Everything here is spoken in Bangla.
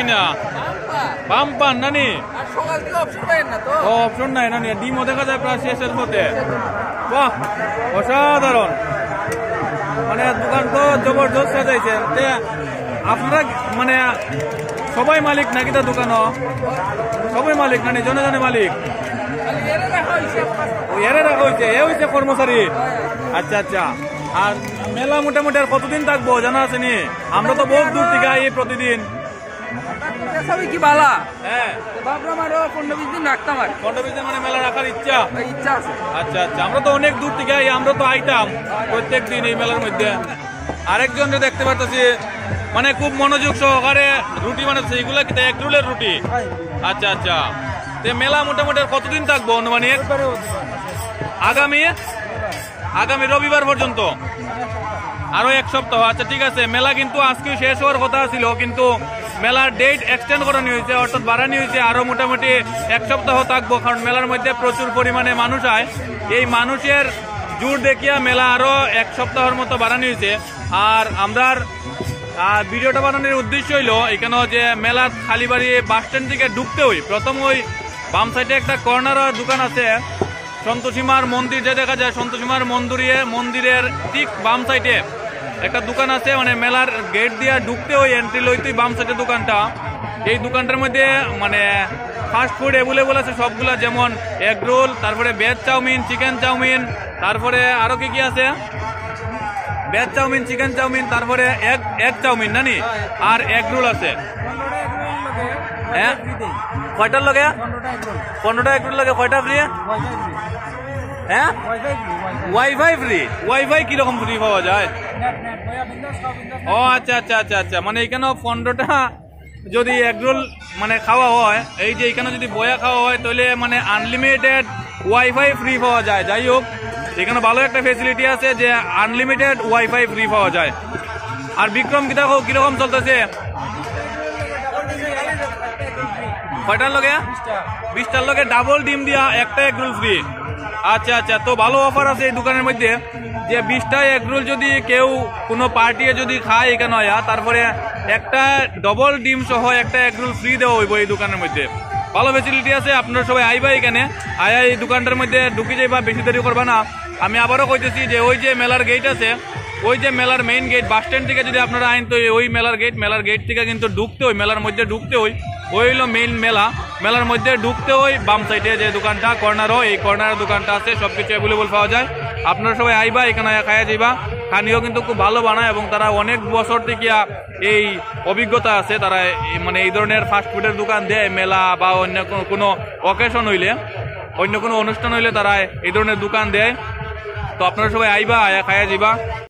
না বাম্পার নানি অপশন নাই নানি ডিমও দেখা যায় প্রায় শেষের মধ্যে বাহ অসাধারণ মানে দোকান তো জবরদস্ত সাজাইছে আপনারা মানে সবাই মালিক নাকি তা দোকানও সবাই মালিক নানি জনে জনে মালিক এরে রাখা হয়েছে এ হয়েছে কর্মচারী আচ্ছা আচ্ছা আর মেলা মোটামুটি আর কতদিন থাকবো জানা আছে নি আমরা তো বহুত দূর থেকে আই প্রতিদিন কি বালা হ্যাঁ ভাবলাম আরো 15-20 দিন রাখতাম আর 15-20 দিন মানে মেলা রাখার ইচ্ছা আছে আচ্ছা আচ্ছা আমরা তো অনেক দূর থেকে আই আমরা তো আইতাম প্রত্যেক দিন এই মেলার মধ্যে আরেকজন দেখতে পারতেছি মানে খুব মনোযোগ সহকারে রুটি বানাচ্ছে এগুলা কি এক রুলের রুটি আচ্ছা আচ্ছা মেলা মোটামুটি আর কতদিন থাকবো অনুমানিক আগামী রবিবার পর্যন্ত আরো এক সপ্তাহ আচ্ছা ঠিক আছে মেলা কিন্তু আজকে শেষ হওয়ার কথা ছিল কিন্তু মেলার ডেট এক্সটেন্ড করানো হয়েছে অর্থাৎ বাড়ানো হয়েছে আরো মোটামুটি এক সপ্তাহ থাকবো কারণ মেলার মধ্যে প্রচুর পরিমাণে মানুষ হয় এই মানুষের জোর দেখিয়া মেলা আরো এক সপ্তাহের মতো বাড়ানো হয়েছে আর আমরা ভিডিওটা বানানোর উদ্দেশ্য হইলো এখানে যে মেলার খালিবাড়ি বাস স্ট্যান্ড থেকে ঢুকতে হই প্রথম ওই বাম সাইডে একটা কর্নার দোকান আছে সন্তোষীমার মন্দির যে দেখা যায় সন্তোষীমার মন্দিরের ঠিক বাম সাইডে একটা দোকান আছে মানে মেলার গেট দিয়ে ঢুকতে ওই এন্ট্রি লইতেই বাম সাইডের দোকানটা এই দোকানটার মধ্যে মানে ফাস্ট ফুড অ্যাভেলেবল আছে সবগুলা যেমন এগ রোল তারপরে ভেজ চাউমিন চিকেন চাউমিন তারপরে আরো কি কি আছে ভেজ চাউমিন চিকেন চাউমিন তারপরে এগ চাউমিন নানি আর এগ রোল আছে হ্যাঁ কয়টার লগে 15টা এগ রোল লাগে কয়টা ফ্রি হ্যাঁ ওয়াইফাই ফ্রি ওয়াইফাই কিরকম ফ্রি পাওয়া যায় ও আচ্ছা আচ্ছা আচ্ছা আচ্ছা মানে এখানে 15টা যদি এগ রোল মানে খাওয়া হয় এই যে এখানে যদি বয়া খাওয়া হয় তাহলে মানে আনলিমিটেড ওয়াইফাই ফ্রি পাওয়া যায় যাই হোক এখানে ভালো একটা ফেসিলিটি আছে যে আনলিমিটেড ওয়াইফাই ফ্রি পাওয়া যায় আর বিক্রম কি দেখো কিরকম চলতেছে কয়টার লগে 20টার লগে ডাবল ডিম দিয়া একটা এগ রোল ফ্রি আচ্ছা আচ্ছা তো ভালো অফার আছে এই দোকানের মধ্যে যে 20টা এগ রোল যদি কেউ কোনো পার্টি যদি খায় এখানে তারপরে একটা ডবল ডিম সহ একটা এগ রোল ফ্রি দেওয়া হইব এই দোকানের মধ্যে ভালো ফেসিলিটি আছে আপনারা সবাই আইবা এখানে আয়া এই দোকানটার মধ্যে ঢুকে যাইবা বেশি দেরি করবা না আমি আবারও কইতেছি যে ওই যে মেলার গেট আছে ওই যে মেলার মেইন গেট বাস স্ট্যান্ড থেকে যদি আপনারা আইন তো ওই মেলার গেট থেকে কিন্তু ঢুকতে হয় মেলার মধ্যে ঢুকতে হয় ওই হলো মেইন মেলার মধ্যে ঢুকতে হয় বাম সাইডে যে দোকানটা কর্নারও এই কর্নারের দোকানটা আছে সবকিছু অ্যাভেলেবল পাওয়া যায় আপনারা সবাই আইবা এখানে খাইয়া যাইবা খানিও কিন্তু খুব ভালো বানায় এবং তারা অনেক বছর থেকে এই অভিজ্ঞতা আছে তারা মানে এই ধরনের ফাস্টফুডের দোকান দেয় মেলা বা অন্য কোনো অকেশন হইলে অন্য কোনো অনুষ্ঠান হইলে তারা এই ধরনের দোকান দেয় তো আপনারা সবাই আইবা আয়া খাইয়া যাইবা